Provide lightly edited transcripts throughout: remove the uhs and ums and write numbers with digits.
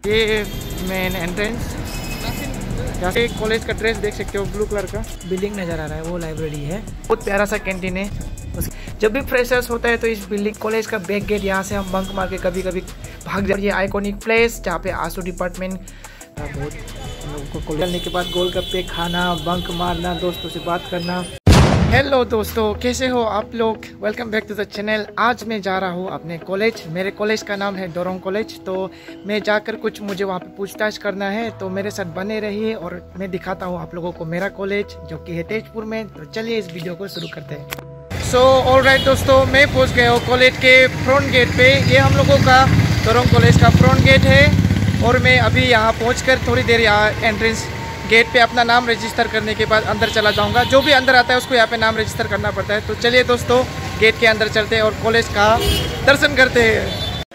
ये main entrance, यहाँ से कॉलेज का ड्रेस देख सकते हो, ब्लू कलर का बिल्डिंग नज़र आ रहा है, वो लाइब्रेरी है। बहुत प्यारा सा कैंटीन है। जब भी फ्रेशर्स होता है तो इस बिल्डिंग कॉलेज का बैक गेट यहाँ से हम बंक मार के कभी कभी भाग जाते हैं। ये आइकॉनिक प्लेस जहाँ पे आसू डिपार्टमेंट बहुत लोगों को कॉलेज के बाद गोलगप्पे खाना, बंक मारना, दोस्तों से बात करना। हेलो दोस्तों, कैसे हो आप लोग? Welcome back to the channel. आज मैं जा रहा हूँ अपने कॉलेज। मेरे कॉलेज का नाम है डोरोंग कॉलेज। तो मैं जाकर कुछ मुझे वहाँ पे पूछताछ करना है, तो मेरे साथ बने रहिए और मैं दिखाता हूँ आप लोगों को मेरा कॉलेज जो कि है तेजपुर में। तो चलिए इस वीडियो को शुरू करते हैं। सो ऑलराइट दोस्तों, मैं पहुँच गया हूँ कॉलेज के फ्रंट गेट पे। ये हम लोगों का डोरोंग कॉलेज का फ्रंट गेट है और मैं अभी यहाँ पहुँच थोड़ी देर यहाँ एंट्रेंस गेट पे अपना नाम रजिस्टर करने के बाद अंदर चला जाऊंगा। जो भी अंदर आता है उसको यहाँ पे नाम रजिस्टर करना पड़ता है। तो चलिए दोस्तों, गेट के अंदर चलते हैं और कॉलेज का दर्शन करते हैं।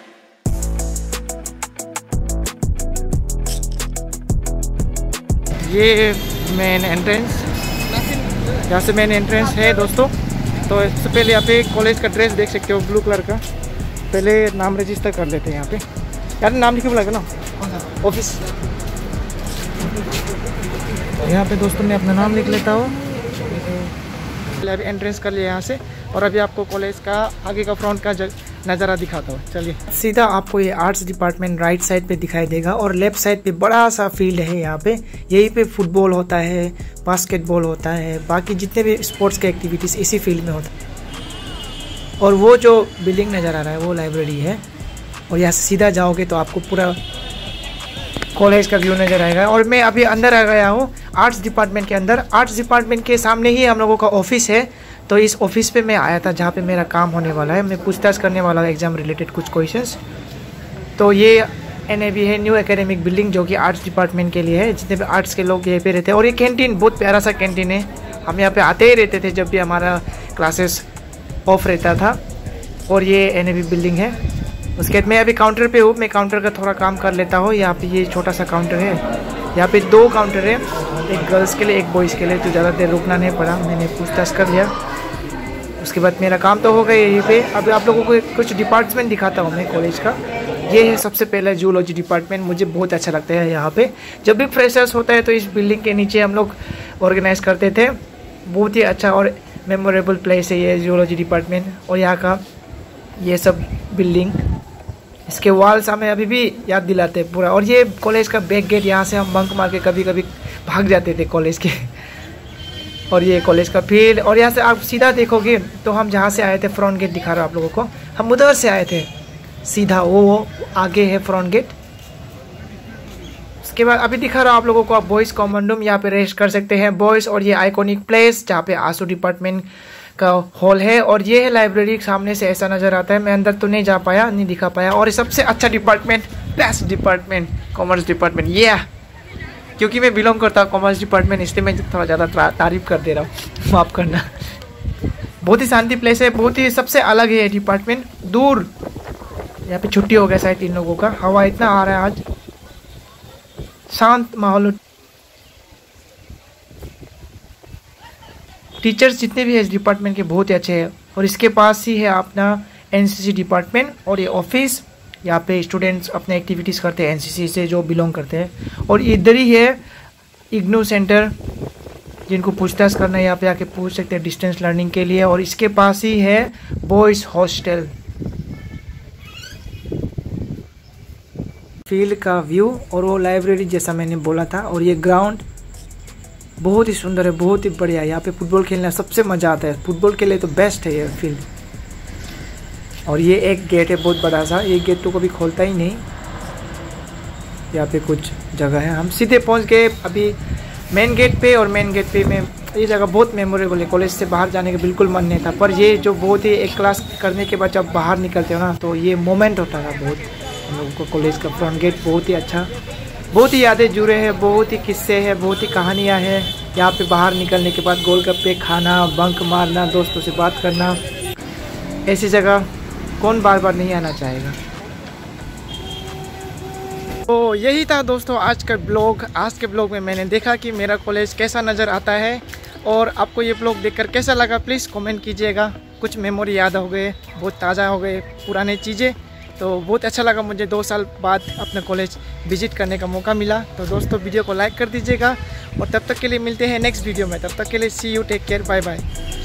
ये मेन एंट्रेंस, यहाँ से मेन एंट्रेंस है दोस्तों। तो इससे पहले यहाँ पे कॉलेज का ड्रेस देख सकते हो, ब्लू कलर का। पहले नाम रजिस्टर कर लेते हैं यहाँ पे। यार नाम लिखे बोला ना, ऑफिस। यहाँ पे दोस्तों मैं अपना नाम लिख लेता हूँ। अभी एंट्रेंस कर लिया यहाँ से और अभी आपको कॉलेज का आगे का फ्रंट का नज़ारा दिखाता हूँ। चलिए, सीधा आपको ये आर्ट्स डिपार्टमेंट राइट साइड पे दिखाई देगा और लेफ्ट साइड पे बड़ा सा फील्ड है। यहाँ पे यहीं पे फुटबॉल होता है, बास्केटबॉल होता है, बाकी जितने भी स्पोर्ट्स के एक्टिविटीज़ इसी फील्ड में होता है। और वो जो बिल्डिंग नज़र आ रहा है वो लाइब्रेरी है। और यहाँ से सीधा जाओगे तो आपको पूरा कॉलेज का व्यू नजर आएगा। और मैं अभी अंदर आ गया हूँ आर्ट्स डिपार्टमेंट के अंदर। आर्ट्स डिपार्टमेंट के सामने ही हम लोगों का ऑफिस है। तो इस ऑफिस पे मैं आया था जहाँ पे मेरा काम होने वाला है। मैं पूछताछ करने वाला हूँ एग्जाम रिलेटेड कुछ क्वेश्चंस। तो ये NAB है, न्यू एकेडमिक बिल्डिंग, जो कि आर्ट्स डिपार्टमेंट के लिए है। जितने भी आर्ट्स के लोग यहीं पे रहते हैं। और ये कैंटीन बहुत प्यारा सा कैंटीन है। हम यहाँ पे आते ही रहते थे जब भी हमारा क्लासेस ऑफ रहता था। और ये NAB बिल्डिंग है। उसके बाद मैं अभी काउंटर पे हूँ। मैं काउंटर का थोड़ा काम कर लेता हूँ। यहाँ पे ये छोटा सा काउंटर है। यहाँ पे 2 काउंटर है, एक गर्ल्स के लिए एक बॉयज़ के लिए। तो ज़्यादा देर रुकना नहीं पड़ा, मैंने पूछताछ कर लिया। उसके बाद मेरा काम तो हो गया यहीं पे। अभी आप लोगों को कुछ डिपार्टमेंट दिखाता हूँ मैं कॉलेज का। ये है सबसे पहला जूलॉजी डिपार्टमेंट। मुझे बहुत अच्छा लगता है यहाँ पे। जब भी फ्रेशर्स होता है तो इस बिल्डिंग के नीचे हम लोग ऑर्गेनाइज करते थे। बहुत ही अच्छा और मेमोरेबल प्लेस है ये जूलॉजी डिपार्टमेंट। और यहाँ का ये सब बिल्डिंग, इसके वॉल्स हमें अभी भी याद दिलाते हैं पूरा। और ये कॉलेज का बैक गेट, यहाँ से हम बंक मार के कभी कभी भाग जाते थे कॉलेज के। और ये कॉलेज का फील्ड। और यहाँ से आप सीधा देखोगे तो हम जहाँ से आए थे, फ्रंट गेट दिखा रहा हूँ आप लोगों को, हम उधर से आए थे सीधा। वो आगे है फ्रंट गेट। उसके बाद अभी दिखा रहा हूँ आप लोगों को, आप बॉयज़ कॉमन रूम, यहाँ पे रेस्ट कर सकते हैं बॉयज़। और ये आइकॉनिक प्लेस जहाँ पे आसू डिपार्टमेंट का हॉल है। और ये है लाइब्रेरी, सामने से ऐसा नज़र आता है। मैं अंदर तो नहीं जा पाया, नहीं दिखा पाया। और सबसे अच्छा department, best department, commerce department. ये क्योंकि मैं बिलोंग करता हूँ कॉमर्स डिपार्टमेंट, इसलिए मैं थोड़ा ज़्यादा तारीफ कर दे रहा हूँ, माफ़ करना। बहुत ही शांति प्लेस है, बहुत ही सबसे अलग है डिपार्टमेंट। दूर यहाँ पे छुट्टी हो गया शायद इन लोगों का। हवा इतना आ रहा है आज, शांत माहौल। टीचर्स जितने भी है इस डिपार्टमेंट के बहुत ही अच्छे हैं। और इसके पास ही है अपना NCC डिपार्टमेंट और ये ऑफिस। यहाँ पे स्टूडेंट्स अपने एक्टिविटीज़ करते हैं NCC से जो बिलोंग करते हैं। और इधर ही है इग्नू सेंटर, जिनको पूछताछ करना है यहाँ पे आके पूछ सकते हैं डिस्टेंस लर्निंग के लिए। और इसके पास ही है बॉयज़ हॉस्टल। फील्ड का व्यू और वो लाइब्रेरी जैसा मैंने बोला था। और ये ग्राउंड बहुत ही सुंदर है, बहुत ही बढ़िया। यहाँ पे फुटबॉल खेलना सबसे मज़ा आता है। फुटबॉल के लिए तो बेस्ट है ये फील्ड। और ये एक गेट है बहुत बड़ा सा, ये गेट तो कभी खोलता ही नहीं। यहाँ पे कुछ जगह है, हम सीधे पहुँच गए अभी मेन गेट पे। और मेन गेट पे में ये जगह बहुत मेमोरेबल है। कॉलेज से बाहर जाने का बिल्कुल मन नहीं था, पर ये जो बहुत ही एक क्लास करने के बाद जब बाहर निकलते हो ना, तो ये मोमेंट होता था बहुत हम लोगों को। कॉलेज का फ्रंट गेट बहुत ही अच्छा, बहुत ही यादें जुड़े हैं, बहुत ही किस्से हैं, बहुत ही कहानियाँ हैं। यहाँ पे बाहर निकलने के बाद गोलगप्पे खाना, बंक मारना, दोस्तों से बात करना, ऐसी जगह कौन बार बार नहीं आना चाहेगा। तो यही था दोस्तों आज का ब्लॉग। आज के ब्लॉग में मैंने देखा कि मेरा कॉलेज कैसा नज़र आता है। और आपको ये ब्लॉग देखकर कैसा लगा प्लीज़ कमेंट कीजिएगा। कुछ मेमोरी याद हो गए, बहुत ताज़ा हो गए पुराने चीज़ें। तो बहुत अच्छा लगा मुझे 2 साल बाद अपना कॉलेज विजिट करने का मौका मिला। तो दोस्तों वीडियो को लाइक कर दीजिएगा और तब तक के लिए मिलते हैं नेक्स्ट वीडियो में। तब तक के लिए see you, take care, bye bye.